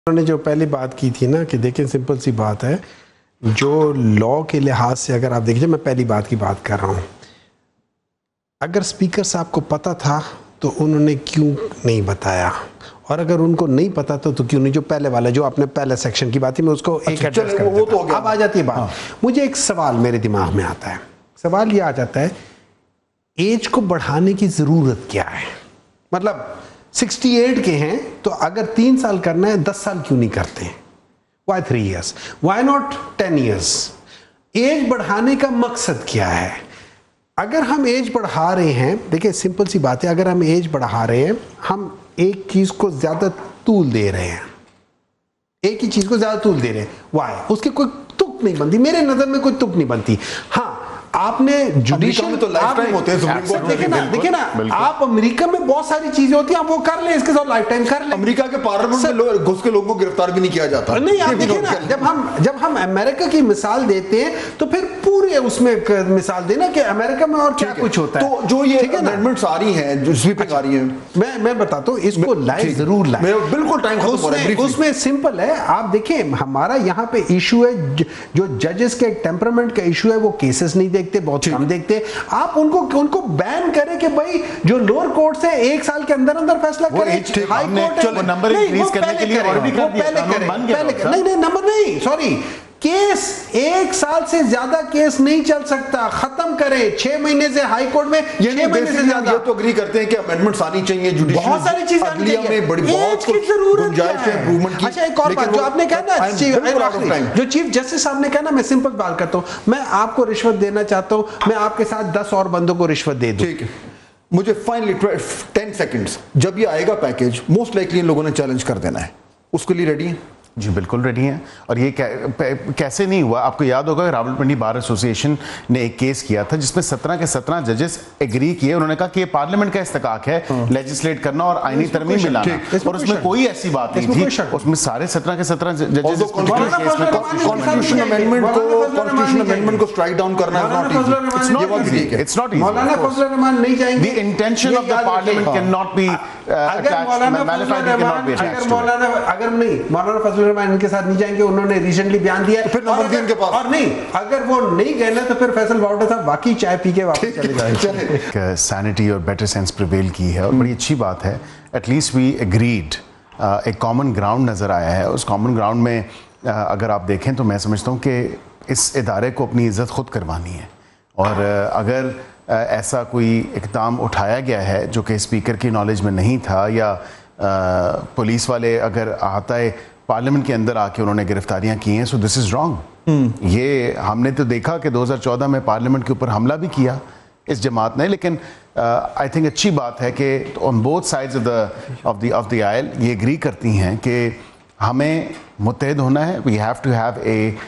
نے جو پہلی بات کی تھی نا کہ دیکھیں سمپل سی بات ہے، جو لاء کے لحاظ سے اگر آپ دیکھیں، میں پہلی بات کی بات کر رہا ہوں، اگر اسپیکر صاحب کو پتہ تھا تو انہوں نے کیوں نہیں بتایا، اور اگر ان کو نہیں پتا تو کیوں نہیں؟ جو پہلے والا جو آپ نے پہلے سیکشن کی بات تھی میں اس کو ایک ایڈریس کر دیتا ہوں۔ اب آ جاتی ہے بات، مجھے ایک سوال میرے دماغ میں آتا ہے، سوال یہ آ جاتا ہے ایج کو بڑھانے کی ضرورت کیا ہے؟ مطلب 68 کے ہیں تو اگر 3 سال کرنا ہے 10 سال کیوں نہیں کرتے؟ Why 3 years? Why not 10 years? Age بڑھانے کا مقصد کیا ہے؟ اگر ہم ایج بڑھا رہے ہیں، دیکھیں سمپل سی بات ہے، اگر ہم ایج بڑھا رہے ہیں ہم ایک چیز کو زیادہ طول دے رہے ہیں، ایک ہی چیز کو زیادہ طول دے رہے ہیں، why؟ اس کی کوئی تک نہیں بنتی، میرے نظر میں کوئی تک نہیں بنتی۔ ہاں آپ نے جوڈیشل میں تو لائف ٹائم ہوتے ہیں، دیکھیں نا آپ امریکہ میں بہت ساری چیزیں ہوتی ہیں، آپ وہ کر لیں، اس کے ساتھ لائف ٹائم کر لیں۔ امریکہ کے پارلیمنٹ میں گھس کے لوگوں کو گرفتار بھی نہیں کیا جاتا۔ نہیں آپ دیکھیں نا، جب ہم امریکہ کی مثال دیتے ہیں تو پھر پورے اس میں مثال دینا کہ امریکہ میں اور کیا کچھ ہوتا ہے۔ تو جو یہ امینڈمنٹس آ رہی ہیں، جو سویپنگ آ رہی ہیں، میں بتاتا ہوں، اس کو لائف ضرور لائیں، بالکل ٹائم ختم ہو رہا ہے۔ اس میں سمپل ہے، آپ دیکھیں ہمارا یہاں پہ ایشو ہے جو ججز کے ٹیمپرامنٹ کا ایشو ہے، وہ کیسز نہیں دیکھتے، بہت کم دیکھتے۔ آپ ان کو بین کریں کہ بھائی جو لوور کورٹ سے 1 سال کے اندر فیصلہ کریں، ہائی کورٹ ہے نمبر انکریز کرنے کے لیے آلریڈی کر دیا، نہیں نمبر نہیں، سوری، کیس 1 سال سے زیادہ کیس نہیں چل سکتا، ختم کریں 6 مہینے سے ہائی کورٹ میں، 6 مہینے سے زیادہ۔ یہ تو اگری کرتے ہیں کہ امینڈمنٹس آنی چاہیے، بہت ساری چیزیں آنی چاہیے، ایج کی ضرورت ہے۔ اچھا ایک اور بات جو آپ نے کہا نا، جو چیف جسٹس صاحب نے کہا نا، میں سمپل بات کرتا ہوں، میں آپ کو رشوت دینا چاہتا ہوں، میں آپ کے ساتھ 10 اور بندوں کو رشوت دے دوں، ٹھیک ہے، مجھے فائنلی 10 سیکنڈز جب یہ آئے گا پیکیج، موسٹ لائکلی ان لوگوں نے چیلنج کر دینا ہے، اس کے لیے ریڈی ہیں؟ جی بالکل ریڈی ہیں، اور یہ کیسے نہیں ہوا؟ آپ کو یاد ہوگا کہ راولپنڈی بار ایسوسی ایشن نے ایک کیس کیا تھا جس میں 17 کے 17 ججز ایگری کیے، انہوں نے کہا کہ یہ پارلیمنٹ کا استحقاق ہے لیجسلیٹ کرنا اور آئینی ترمیم میں لانا، اور اس میں کوئی ایسی بات نہیں تھی، اس میں سارے 17 کے 17 ججز کانسٹیٹیوشن امینڈمنٹ کو سٹرائک ڈاؤن کرنا it's not easy. Maulana Fazlur Rehman نہیں جائیں گے، the intention of the parliament can not be اگر نہیں مولانا فضل الرحمان ان کے ساتھ نہیں جائیں گے، انہوں نے ریسنٹلی بیان دیا ہے، اور نہیں اگر وہ نہیں گئے نا تو پھر فیصل باوٹر صاحب واقعی چائے پی کے واپس چلے جائیں۔ سینٹی اور بیٹر سینس پریویل کی ہے، اور بڑی اچھی بات ہے، ایٹ لیسٹ وی ایگریڈ، ایک کامن گراؤنڈ نظر آیا ہے۔ اس کامن گراؤنڈ میں اگر آپ دیکھیں تو میں سمجھتا ہوں کہ اس ادارے کو اپنی عزت خود کروانی ہے، اور اگر ایسا کوئی اقدام اٹھایا گیا ہے جو کہ اسپیکر کی نالج میں نہیں تھا، یا پولیس والے اگر احاطۂ پارلیمنٹ کے اندر آ کے انہوں نے گرفتاریاں کی ہیں، سو دس از رانگ۔ یہ ہم نے تو دیکھا کہ 2014 میں پارلیمنٹ کے اوپر حملہ بھی کیا اس جماعت نے، لیکن آئی تھنک اچھی بات ہے کہ on both sides of the aisle یہ اگری کرتی ہیں کہ ہمیں متحد ہونا ہے، we have to have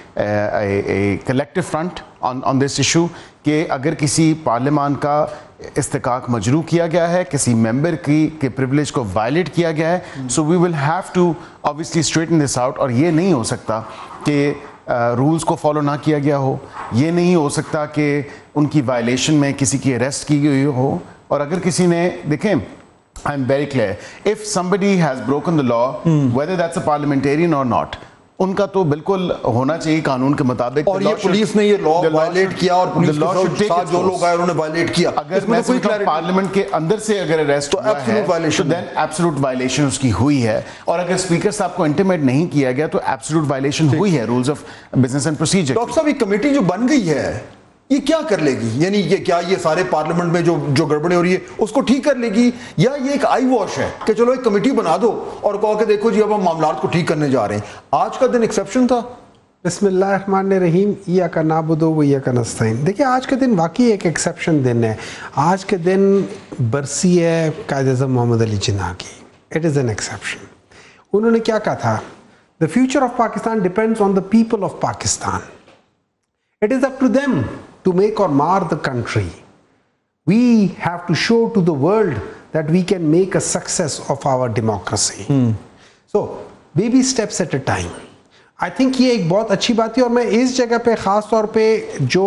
a collective front on this issue, کہ اگر کسی پارلیمان کا استحقاق مجروح کیا گیا ہے، کسی ممبر کے پریولیج کو وائلیٹ کیا گیا ہے، so we will have to obviously straighten this out۔ اور یہ نہیں ہو سکتا کہ رولز کو فالو نہ کیا گیا ہو، یہ نہیں ہو سکتا کہ ان کی وائلیشن میں کسی کی اریسٹ کی گئی ہو، اور اگر کسی نے دیکھیں I am very clear, if somebody has broken the law, whether that's a parliamentarian or not, ان کا تو بالکل ہونا چاہیے قانون کے مطابق، اور یہ پولیس نے یہ لا وائلیٹ کیا، اور پولیس کے ساتھ جو لوگ آئے انہوں نے وائلیٹ کیا۔ اگر میں پارلیمنٹ کے اندر سے اگر اریسٹ ہوا ہے تو دین ایبسولوٹ وائلیشن اس کی ہوئی ہے، اور اگر اسپیکر صاحب کو انٹیمیٹ نہیں کیا گیا تو ایبسولوٹ وائلیشن ہوئی ہے rules of business and procedure. Doctor صاحب یہ کمیٹی جو بن گئی ہے یہ کیا کر لے گی؟ یعنی یہ کیا یہ سارے پارلیمنٹ میں جو گڑبڑیں ہو رہی ہے اس کو ٹھیک کر لے گی، یا یہ ایک آئی واش ہے کہ چلو ایک کمیٹی بنا دو اور کہو کہ دیکھو جی اب ہم معاملات کو ٹھیک کرنے جا رہے ہیں؟ آج کا دن ایکسیپشن تھا۔ بسم اللہ الرحمن الرحیم، ایاک نعبد و ایاک نستعین۔ دیکھیں آج کے دن واقعی ایک ایکسیپشن دن ہے، آج کے دن برسی ہے قائد اعظم محمد علی جناح کی، اٹ از این ایکسیپشن۔ انہوں نے کیا کہا تھا؟ The future of Pakistan depends on the people of Pakistan, it is up to them to make or mar the country. We have to show to the world that we can make a success of our democracy. So, baby steps at a time. I think یہ ایک بہت اچھی بات ہے، اور میں اس جگہ پہ خاص طور پہ جو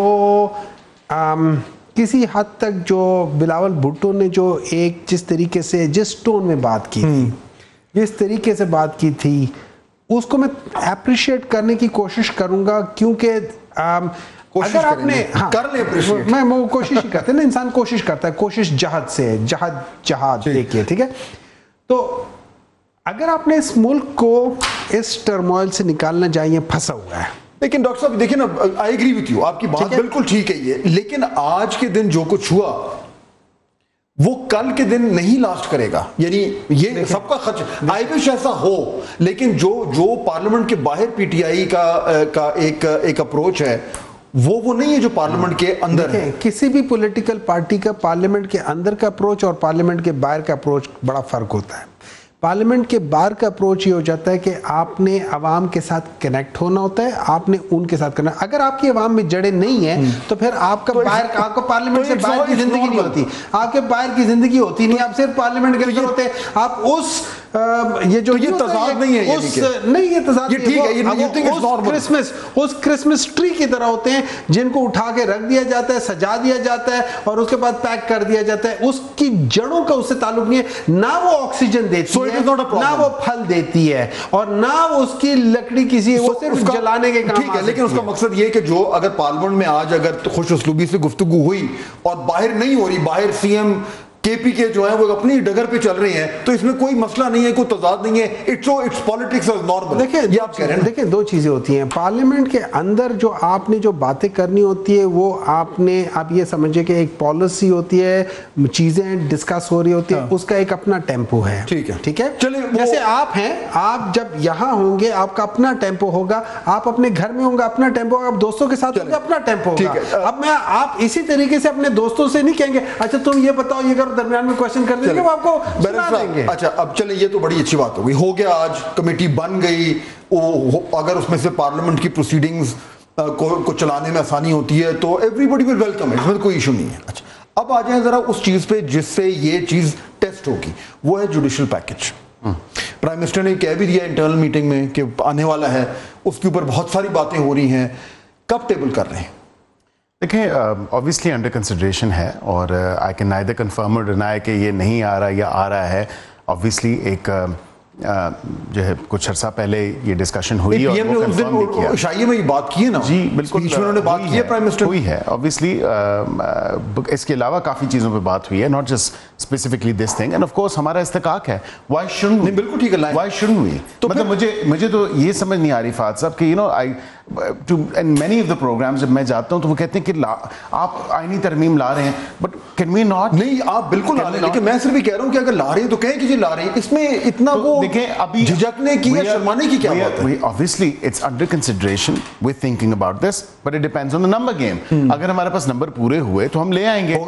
کسی حد تک جو بلاول بھٹو نے جو ایک جس طریقے سے جس ٹون میں بات کی تھی، جس طریقے سے بات کی تھی، اس کو میں اپریشیٹ کرنے کی کوشش کروں گا, کیونکہ اگر آپ نے کر لے اپریشیٹ, میں وہ کوشش ہی کرتے ہیں نا, انسان کوشش کرتا ہے, کوشش جہد سے, جہاد دیکھیے, ٹھیک ہے. تو اگر آپ نے اس ملک کو اس ٹرموائل سے نکالنا چاہیے, پھنسا ہوا ہے. لیکن ڈاکٹر صاحب دیکھیں نا, آئی ایگری وتھ یو, آپ کی بات بالکل ٹھیک ہے یہ, لیکن آج کے دن جو کچھ ہوا وہ کل کے دن نہیں لاسٹ کرے گا. یعنی یہ سب کا خرچ, آئی وش ایسا ہو, لیکن جو پارلیمنٹ کے باہر پی ٹی آئی کا ایک اپروچ ہے وہ نہیں ہے جو پارلیمنٹ کے اندر ہے. کسی بھی پولیٹیکل پارٹی کا پارلیمنٹ کے اندر کا اپروچ اور پارلیمنٹ کے باہر کا اپروچ بڑا فرق ہوتا ہے. پارلیمنٹ کے باہر کا اپروچ یہ ہو جاتا ہے کہ آپ نے عوام کے ساتھ کنیکٹ ہونا ہوتا ہے, آپ نے ان کے ساتھ کرنا. اگر آپ کی عوام میں جڑیں نہیں ہیں تو پھر آپ کا پارلیمنٹ سے باہر کی زندگی نہیں ہوتی, آپ کے باہر کی زندگی ہوتی نہیں, آپ صرف پارلیمنٹ کے اندر ہوتے ہیں. آپ اس یہ تضاد نہیں ہے, نہیں یہ تضاد اس کرسمس ٹری کی طرح ہوتے ہیں جن کو اٹھا کے رکھ دیا جاتا ہے, سجا دیا جاتا ہے اور اس کے بعد پیک کر دیا جاتا ہے. اس کی جڑوں کا اس سے تعلق نہیں ہے, نہ وہ آکسیجن دیتی ہے, نہ وہ پھل دیتی ہے, اور نہ وہ اس کی لکڑی کسی وہ صرف جلانے کے کام. ٹھیک ہے, لیکن اس کا مقصد یہ کہ جو اگر پارلیمنٹ میں آج اگر خوش اسلوبی سے گفتگو ہوئی اور باہر نہیں ہو رہی, باہر سی ایم کے پی کے جو ہیں وہ اپنی ڈگر پہ چل رہے ہیں, تو اس میں کوئی مسئلہ نہیں ہے, کوئی تضاد نہیں ہے. It's politics is normal. دیکھیں آپ کہہ رہے ہیں, دیکھیں دو چیزیں ہوتی ہیں پارلیمنٹ کے اندر. جو آپ نے جو باتیں کرنی ہوتی ہے وہ آپ یہ سمجھے کہ ایک پالیسی ہوتی ہے, چیزیں ڈسکس ہو رہی ہوتی ہیں, اس کا ایک اپنا ٹیمپو ہے. ٹھیک ہے, جیسے آپ ہیں, آپ جب یہاں ہوں گے آپ کا اپنا ٹیمپو ہوگا, آپ اپنے گھر میں ہوں گا اپنا ٹیمپو ہوگا, آپ دوستوں کے ساتھ ہوں گے اپنا ٹیمپو ہوگا. اب میں آپ اسی طریقے سے اپنے دوستوں سے نہیں کہیں گے اچھا تم یہ بتاؤ, یہ کرو, درمیان میں کوشچن کر دیں گے, وہ آپ کو سنا دیں گے. اچھا اب چلیں, یہ تو بڑی اچھی بات ہو گیا, آج کمیٹی بن گئی, اگر اس میں سے پارلیمنٹ کی پروسیڈنگز کو چلانے میں آسانی ہوتی ہے تو ایوری بڈی ول ویلکم ہے, اس میں کوئی ایشو نہیں ہے. اچھا اب آ جائیں ذرا اس چیز پہ جس سے یہ چیز ٹیسٹ ہوگی, وہ ہے جوڈیشل پیکج. پرائم منسٹر نے کہہ بھی دیا انٹرنل میٹنگ میں کہ آنے والا ہے, اس کے اوپر بہت ساری باتیں ہو رہی ہیں, کب ٹیبل کر رہے ہیں؟ دیکھیں obviously انڈر کنسیڈریشن ہے, اور I can neither confirm or deny کہ یہ نہیں آ رہا یا آ رہا ہے. obviously ایک جو ہے کچھ عرصہ پہلے یہ ڈسکشن ہوئی اور وہ کنفرم بھی کیا. شائیے میں یہ بات کی ہے نا, جی بالکل انہوں نے بات کی ہے, پرائم منسٹر ہوئی ہے. obviously اس کے علاوہ کافی چیزوں پہ بات ہوئی ہے, not just specifically this thing, and of course ہمارا استحقاق ہے. why shouldn't we? بالکل ٹھیک ہے, why shouldn't we? مطلب مجھے تو یہ سمجھ نہیں آ رہی فہد صاحب کہ in many of the programs جب میں جاتا ہوں تو وہ کہتے ہیں کہ آپ آئینی ترمیم لا رہے ہیں, but can we not? نہیں آپ بالکل لا رہے ہیں, لیکن میں صرف یہ کہہ رہا ہوں کہ اگر لا رہے ہیں تو کہیں کہ جی لا رہے ہیں, اس میں اتنا وہ جھجکنے کی یا شرمانے کی کیا بات ہے؟ obviously it's under consideration, we're thinking about this, but it depends on the number game. اگر ہمارے پاس نمبر پورے ہوئے تو ہم لے آئیں گے.